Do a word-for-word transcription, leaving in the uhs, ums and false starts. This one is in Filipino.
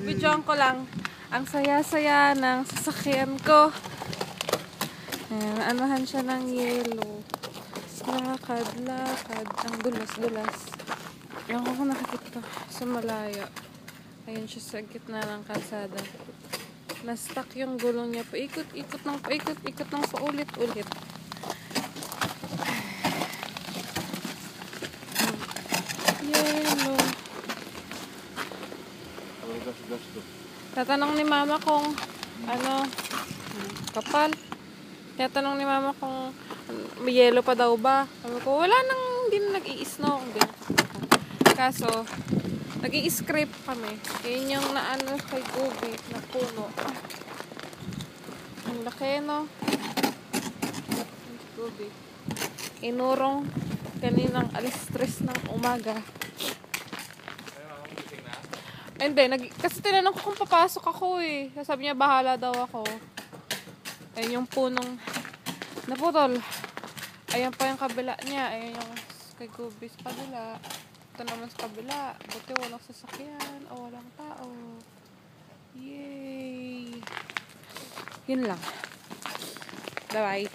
Bibidyoan ko lang ang saya-saya ng sasakyan ko. Ayan, anuhan siya ng yelo. Lakad, lakad. Ang dulas-dulas. Ewan ko kung nakikita sa malaya. Ayan siya sa gitna ng kalsada. Na-stuck yung gulong niya. Paikot-ikot ng paikot-ikot ng paulit-ulit. Yelo. Tatanong ni mama kung ano, kapal. Tatanong ni mama kung may yelo pa daw ba. Sabi ko, wala nang, hindi na nag-i-snow. Kaso, nag-i-scrape kami. Yun yung naano kay Gobi na puno. Ang laki, no? Gobi. Inurong kaninang alas tres ng umaga. Hindi, nag kasi tinanong ko kung papasok ako eh. Sabi niya, bahala daw ako. Ayun yung punong naputol. Ayan pa yung kabila niya. Ayan yung kay Gobi sa kabila. Ito naman sa kabila. Buti walang sasakyan o walang tao. Yay! Yun lang. Bye-bye.